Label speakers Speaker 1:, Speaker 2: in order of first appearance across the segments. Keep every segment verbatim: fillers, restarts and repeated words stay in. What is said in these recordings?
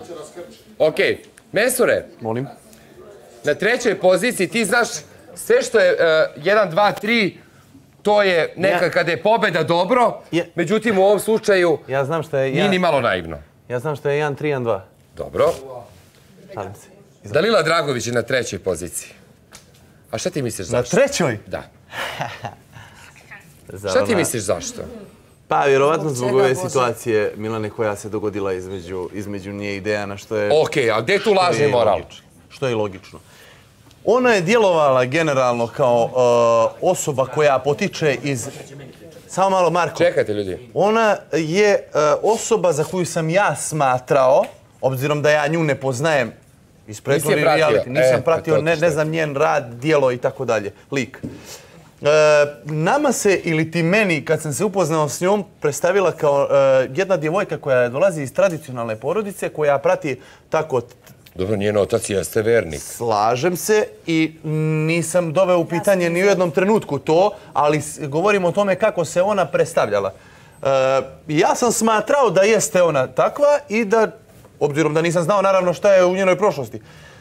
Speaker 1: Ok, Mesure.
Speaker 2: Molim.
Speaker 1: Na trećoj poziciji ti znaš sve što je jedan, dva, tri, to je nekad kada je pobjeda dobro, međutim u ovom slučaju nije ni malo naivno.
Speaker 2: Ja znam što je jedan, tri, jedan, dva.
Speaker 1: Dobro.
Speaker 2: Šalim se.
Speaker 1: Dalila Dragović je na trećoj poziciji. A šta ti misliš zašto?
Speaker 2: Na trećoj?
Speaker 1: Da. Šta ti misliš zašto?
Speaker 2: Pa, vjerovatno zbog ove situacije, Milane, koja se dogodila između nje i Dejana, što je...
Speaker 1: Ok, a gdje je tu lažni moral?
Speaker 2: Što je i logično. Ona je djelovala generalno kao osoba koja potiče iz... Samo malo, Marko.
Speaker 1: Čekajte, ljudi.
Speaker 2: Ona je osoba za koju sam ja smatrao, obzirom da ja nju ne poznajem iz prethodnih reality, nisam pratio, ne znam njen rad, djelo i tako dalje, lik. Nama se, ili ti meni, kad sam se upoznao s njom, predstavila kao jedna djevojka koja dolazi iz tradicionalne porodice, koja prati tako...
Speaker 1: Dobro, njen otac jeste vernik.
Speaker 2: Slažem se i nisam doveo u pitanje ni u jednom trenutku to, ali govorim o tome kako se ona predstavljala. Ja sam smatrao da jeste ona takva i da, obzirom da nisam znao naravno šta je u njenoj prošlosti,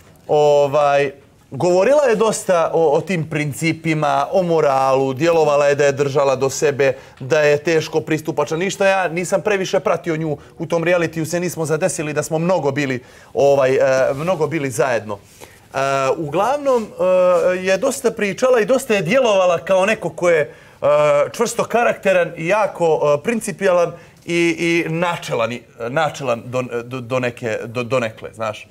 Speaker 2: govorila je dosta o tim principima, o moralu, djelovala je da je držala do sebe, da je teško pristupačna. Ništa, ja nisam previše pratio nju u tom realitiju, se nismo zadesili da smo mnogo bili, mnogo bili zajedno. Uglavnom je dosta pričala i dosta je djelovala kao neko ko je čvrsto karakteran i jako principijalan i načelan do nekle, znaš.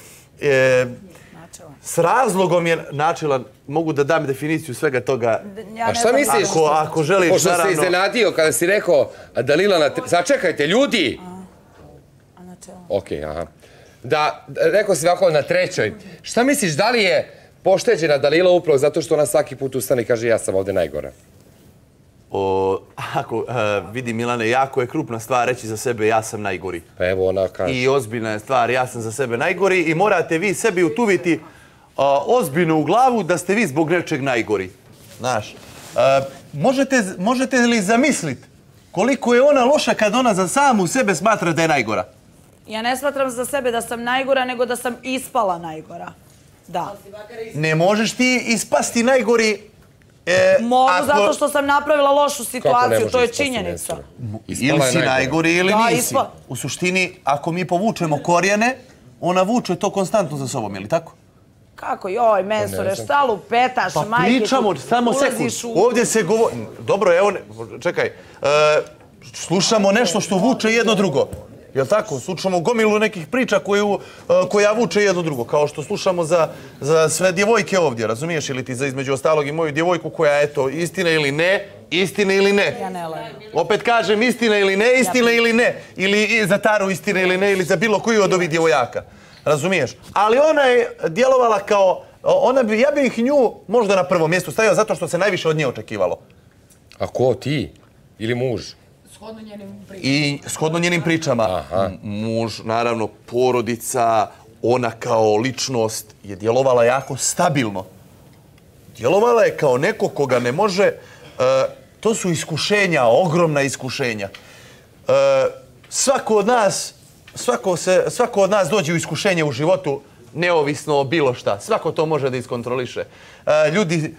Speaker 2: S razlogom je načilan, mogu da dam definiciju svega toga.
Speaker 1: A šta misliš?
Speaker 2: Ako želiš,
Speaker 1: pošto
Speaker 2: naravno...
Speaker 1: se iznenadio kada si rekao Dalila na... Začekajte, ljudi! Ok, aha. Da, rekao si ovako na trećoj. Šta misliš, da li je pošteđena Dalila upravo zato što ona svaki put ustane i kaže ja sam ovdje najgora?
Speaker 2: Ako vidi, Milane, jako je krupna stvar reći za sebe ja sam najgori.
Speaker 1: Pa evo ona kaže.
Speaker 2: I ozbiljna je stvar, ja sam za sebe najgori i morate vi sebi utuviti ozbiljno u glavu da ste vi zbog nečeg najgori. Znaš, možete li zamisliti koliko je ona loša kad ona za samu sebe smatra da je najgora?
Speaker 3: Ja ne smatram za sebe da sam najgora, nego da sam ispala najgora. Da.
Speaker 2: Ne možeš ti ispasti najgori...
Speaker 3: Mogu zato što sam napravila lošu situaciju, to je činjenica.
Speaker 2: Ili si najgori ili nisi. U suštini, ako mi povučemo korijene, ona vuče to konstantno za sobom, je li tako?
Speaker 3: Kako, joj, Mesore, šta lupetaš, majke?
Speaker 2: Pa pričamo, samo sekund. Ovdje se govori... Dobro, evo, čekaj. Slušamo nešto što vuče jedno drugo. Je li tako? Slušamo gomilu nekih priča koja vuče jedno drugo. Kao što slušamo za sve djevojke ovdje, razumiješ? Ili ti za između ostalog i moju djevojku koja, eto, istina ili ne, istina ili ne.
Speaker 3: Ja ne lažem.
Speaker 2: Opet kažem istina ili ne, istina ili ne. Ili za Taru istina ili ne, ili za bilo koju od ovih djevojaka. Razumiješ? Ali ona je djelovala kao... Ja bih nju možda na prvom mjestu stavio zato što se najviše od nje očekivalo.
Speaker 1: A ko, ti? Ili muž?
Speaker 2: I shodno njenim pričama. Muž, naravno, porodica, ona kao ličnost je djelovala jako stabilno. Djelovala je kao neko koga ne može... To su iskušenja, ogromna iskušenja. Svako od nas, svako od nas dođe u iskušenje u životu, neovisno o bilo šta. Svako to može da iskontroliše. Ljudi...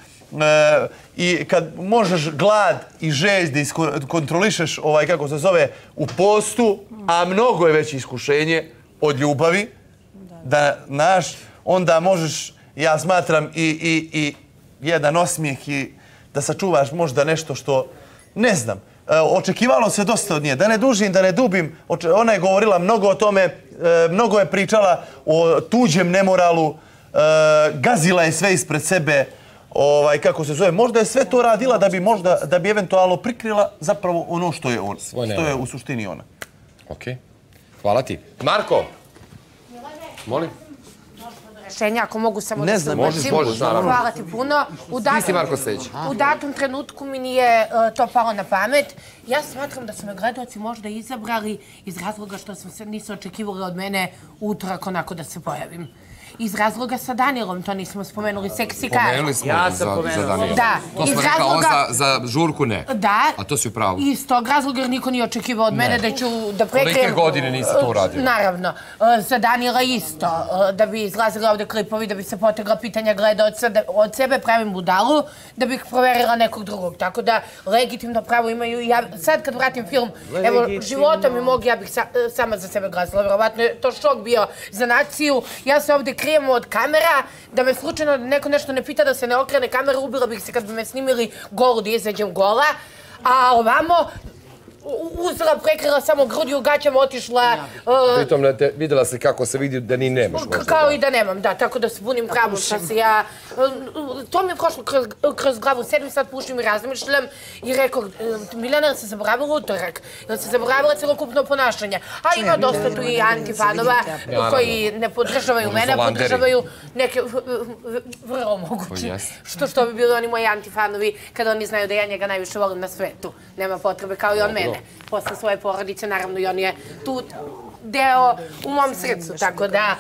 Speaker 2: I kad možeš glad i žeđ da kontrolišeš, kako se zove, u postu, a mnogo je veće iskušenje od ljubavi, da, znaš, onda možeš, ja smatram, i jedan osmijeh i da sačuvaš možda nešto što, ne znam, očekivalo se dosta od nje. Da ne dužim, da ne dubim, ona je govorila mnogo o tome, mnogo je pričala o tuđem nemoralu, gazila je sve ispred sebe, kako se zove, možda je sve to radila da bi možda, da bi eventualno prikrila zapravo ono što je on, što je u suštini ona.
Speaker 1: Okej. Hvala ti. Marko! Molim?
Speaker 4: Rešenja, ako mogu samo da se
Speaker 1: možeš, možeš, naravno.
Speaker 4: Hvala ti puno.
Speaker 1: Ti si Marko Steđe.
Speaker 4: U datom trenutku mi nije to palo na pamet. Ja smatram da su me gledaoci možda izabrali iz razloga što sam se nisu očekivali od mene utorak onako da se pojavim. iz razloga sa Danilom, to nismo spomenuli, seksi kar.
Speaker 1: Pomenuli smo za Danila.
Speaker 4: Da.
Speaker 1: To smo rekao, on za žurku ne.
Speaker 4: Da.
Speaker 1: A to si u pravu.
Speaker 4: Iz tog razloga jer niko nije očekivao od mene da ću da prekrijem...
Speaker 1: Kolike godine nisi to uradio?
Speaker 4: Naravno. Za Danila isto. Da bi izlazili ovde klipovi, da bi se potegla pitanja gledaoca, od sebe pravim budalu, da bih proverila nekog drugog. Tako da legitimno pravo imaju i ja... Sad kad vratim film, evo, životom i mog, ja bih sama za sebe glasila. Vjerovatno je to šok bio za naciju. Ja se ovde krijem od kamera, da me slučajno neko nešto ne pita, da se ne okrene kamera, ubila bih se kad bi me snimili golu, da izađem gola. A ovamo, uzela, prekrila samo grudi u gaćama, otišla...
Speaker 1: Pritom vidjela si kako se vidi da ni nemaš možda.
Speaker 4: Kao i da nemam, da, tako da se bunim pravom šta se ja... To mi je prošlo kroz glavu, sedim sad, pušim i razmišljam i rekao, Miljana, jel se zaboravila utorak? Jel se zaboravila celokupno ponašanje? A ima dosta tu i antifanova koji ne podržavaju mene, podržavaju neke vrlo mogući. Što što bi bili oni moji antifanovi kada oni znaju da ja njega najviše volim na svetu. Nema potrebe, kao i on mene. Posle svoje porodice, naravno, i on je tu deo u mom srcu, tako da...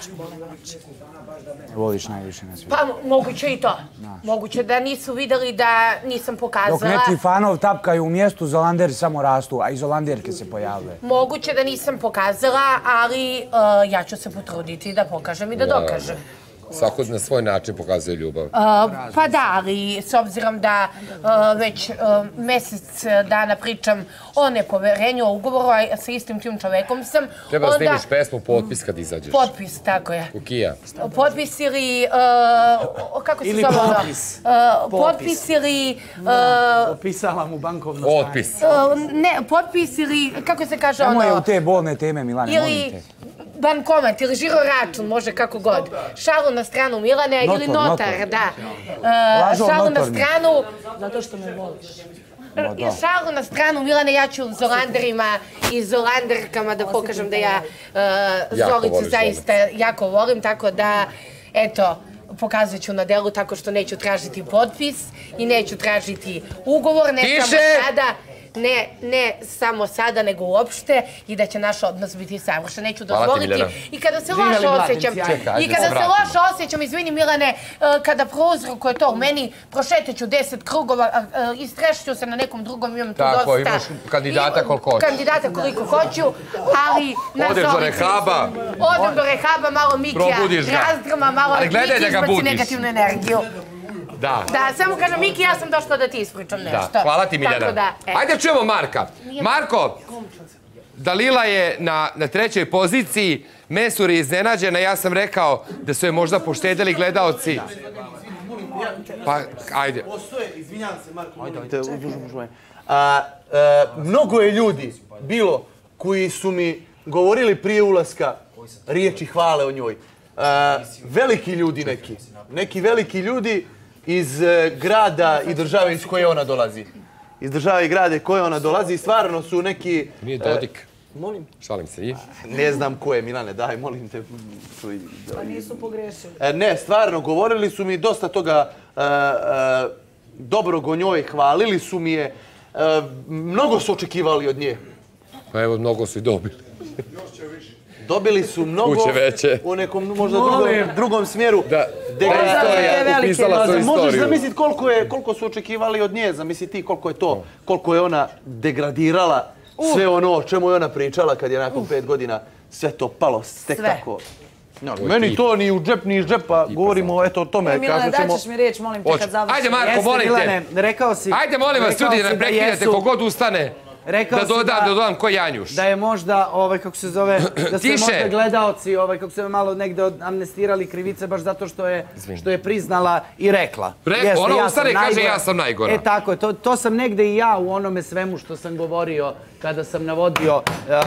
Speaker 5: Voliš najviše na svijetu.
Speaker 4: Pa, moguće i to. Moguće da nisu videli da nisam pokazala...
Speaker 5: Dok neki fanov tapkaju u mjestu, Zolanderi samo rastu, a i Zolanderke se pojavljaju.
Speaker 4: Moguće da nisam pokazala, ali ja ću se potruditi da pokažem i da dokažem.
Speaker 1: Svako na svoj način pokazuje ljubav.
Speaker 4: Pa da, ali s obzirom da već mjesec dana pričam o nepoverenju, o ugovoru, a sa istim tim čovekom sam...
Speaker 1: Treba da snimiš pesmu Potpis kad izađeš.
Speaker 4: Potpis, tako je.
Speaker 1: Kukija.
Speaker 4: Potpis ili... Kako se zove?
Speaker 5: Ili popis.
Speaker 4: Potpis ili...
Speaker 5: Opisala mu bankovno stanje.
Speaker 1: Otpis.
Speaker 4: Ne, potpis ili... Kako se kaže ono...
Speaker 5: Nemo je u te bolne teme, Milane, molim te.
Speaker 4: Bankomat ili žiro račun, može kako god. Šalu na stranu Milane ili notar, da. Šalu na stranu... Zato što me voliš. Šalu na stranu Milane, ja ću Zolanderima i Zolanderkama da pokažem da ja Zolicu zaista jako volim, tako da, eto, pokazat ću na delu tako što neću tražiti potpis i neću tražiti ugovor, ne samo sada... Ne, ne samo sada, nego uopšte i da će naš odnos biti savršen. Neću dozvoliti. I kada se loše osjećam, i kada se loše osjećam, izvini Milane, kada prouzrokuje to u meni, prošetaću deset krugova, istrešću se na nekom drugom, imam tu dosta...
Speaker 1: Tako, imaš kandidata koliko hoću.
Speaker 4: Kandidata koliko hoću, ali...
Speaker 1: Odeš do rehaba.
Speaker 4: Odem do rehaba, malo Mikija razdrma, malo Mikija izbaci negativnu energiju.
Speaker 1: Da.
Speaker 4: Da, samo kažem, Miki, ja sam došla da ti ispričam nešto.
Speaker 1: Da, hvala ti Miljana. Ajde čujemo Marka. Marko, Dalila je na trećoj poziciji, Mensur je iznenađena, ja sam rekao da su je možda poštedjeli gledaoci. Pa, ajde.
Speaker 2: Postoje, izvinjam se Marko, ajde, uzdužujem. Mnogo je ljudi bilo koji su mi govorili prije ulaska riječi hvale o njoj. Veliki ljudi neki, neki veliki ljudi iz grada i države iz koje ona dolazi. Iz države i grade koje ona dolazi i stvarno su neki...
Speaker 1: Nije Dodik.
Speaker 2: Molim?
Speaker 1: Šalim se, nije?
Speaker 2: Ne znam ko je, Milane, daj, molim te.
Speaker 3: Pa nisu pogrešili.
Speaker 2: Ne, stvarno, govorili su mi dosta toga dobrog o njoj, hvalili su mi je. Mnogo su očekivali od nje.
Speaker 1: Pa evo, mnogo su i dobili.
Speaker 2: Dobili su mnogo u nekom možda drugom smjeru.
Speaker 1: Da, istorija, upisala su istoriju.
Speaker 2: Možeš zamisliti koliko su očekivali od nje, zamisli ti koliko je to, koliko je ona degradirala sve ono o čemu je ona pričala kad je nakon pet godina sve to palo tek tako. Meni to ni u džep, ni iz džepa, govorimo o tome.
Speaker 3: Milane, daćeš mi riječ, molim te, kad završim.
Speaker 1: Ajde, Marko, molim te. Ajde, molim vas, ljudi, da ne prekidate kogod ustane. Da dodam, da dodam ko Janjuš.
Speaker 5: Da je možda, kako se zove, da su možda gledaoci, kako se malo negde amnestirali krivice, baš zato što je priznala i rekla.
Speaker 1: Ona ustane i kaže ja sam najgora.
Speaker 5: E tako je, to sam negde i ja u onome svemu što sam govorio kada sam navodio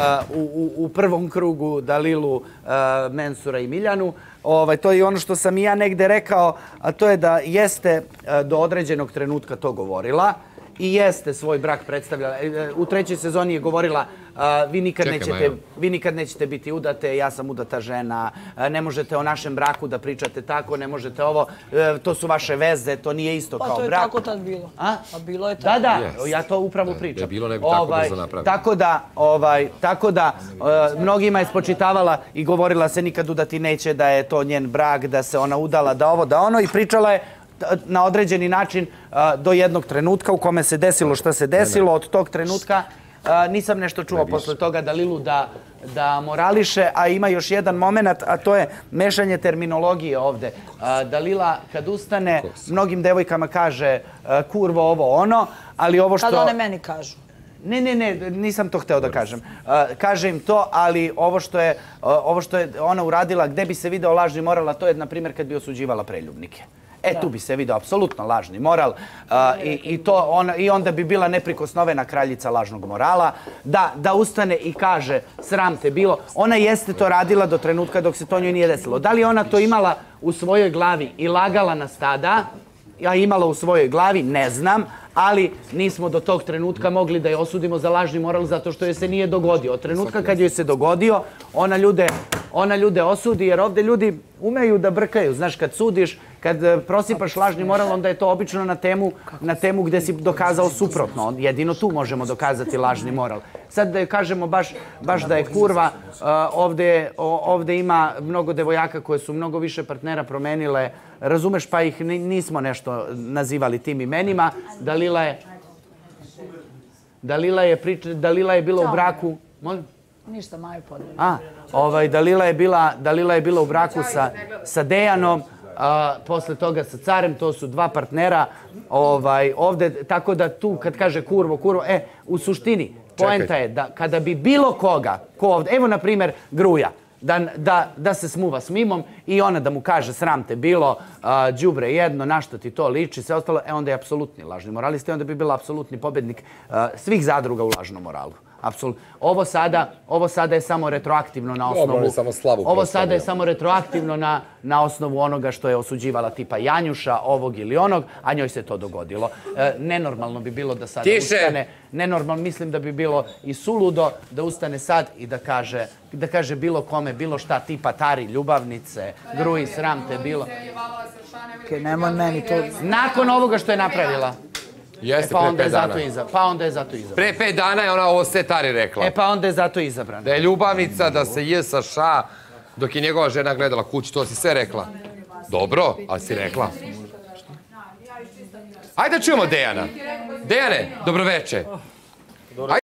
Speaker 5: u prvom krugu Dalilu, Mensura i Miljanu. To je ono što sam i ja negde rekao, a to je da jeste do određenog trenutka to govorila. I jeste svoj brak predstavljala. U trećoj sezoni je govorila vi nikad nećete, vi nikad nećete biti udate, ja sam udata žena, ne možete o našem braku da pričate tako, ne možete ovo, to su vaše veze, to nije isto kao brak.
Speaker 3: Pa to je tako tad bilo.
Speaker 5: A?
Speaker 3: Pa bilo je tako.
Speaker 5: Da, da, ja to upravo pričam.
Speaker 1: Da je bilo nego tako brzo napraviti.
Speaker 5: Tako da, tako da, mnogima je spočitavala i govorila se nikad udati neće, da je to njen brak, da se ona udala, da ovo, da ono, i pričala je na određeni način do jednog trenutka u kome se desilo što se desilo. Od tog trenutka nisam nešto čuo posle toga Dalilu da morališe, a ima još jedan moment, a to je mešanje terminologije ovde. Dalila kad ustane, mnogim devojkama kaže kurvo ovo ono, ali ovo što...
Speaker 3: Kad one meni kažu.
Speaker 5: Ne, ne, ne, nisam to hteo da kažem. Kažem im to, ali ovo što je ona uradila, gde bi se video lažni moral, a to je, na primjer, kad bi osuđivala preljubnike. E, tu bi se video apsolutno lažni moral i onda bi bila neprikosnovena kraljica lažnog morala, da ustane i kaže sram te bilo. Ona jeste to radila do trenutka dok se to njoj nije desilo. Da li ona to imala u svojoj glavi i lagala nas tada, a imala u svojoj glavi, ne znam, ali nismo do tog trenutka mogli da je osudimo za lažni moral zato što joj se nije dogodio. Od trenutka kad joj se dogodio, ona ljude osudi, jer ovde ljudi umeju da brkaju. Znaš, kad sudiš, kad prosipaš lažni moral, onda je to obično na temu gde si dokazao suprotno. Jedino tu možemo dokazati lažni moral. Sad da je kažemo baš da je kurva, ovde ima mnogo devojaka koje su mnogo više partnera promenile, razumeš, pa ih nismo nešto nazivali tim imenima. Dalila je... Dalila je priča... Dalila je bila u braku... Molim?
Speaker 3: Ništa, Maju podeli.
Speaker 5: A, Dalila je bila u braku sa Dejanom, posle toga sa Carem, to su dva partnera ovde, tako da tu kad kaže kurvo, kurvo, e, u suštini, poenta je da kada bi bilo koga, ko ovde, evo na primjer Gruja, da se smuva s Mimom i ona da mu kaže sram te bilo, đubre jedno, na što ti to liči, sve ostalo, e onda je apsolutni lažni moralista i onda bi bila apsolutni pobednik svih zadruga u lažnom moralu. Ovo sada je samo retroaktivno na osnovu... Ovo sada je samo retroaktivno na osnovu onoga što je osuđivala tipa Janjuša, ovog ili onog, a njoj se to dogodilo. Nenormalno bi bilo da sada ustane... Nenormalno, mislim da bi bilo i suludo da ustane sad i da kaže da kaže bilo kome, bilo šta, tipa Tari, ljubavnice, Gruji, sram te bilo.
Speaker 3: Nemoj meni to...
Speaker 5: Nakon ovoga što je napravila.
Speaker 1: Jeste, pre pet dana.
Speaker 5: Pa onda je zato izabran.
Speaker 1: Pre pet dana je ona ovo sve Tari rekla.
Speaker 5: E pa onda je zato izabran.
Speaker 1: Da je ljubavnica, da se je sa ša, dok je njegova žena gledala kući, to si sve rekla. Dobro, ali si rekla. Ajde da čujemo Dejana. Dejane, dobroveče.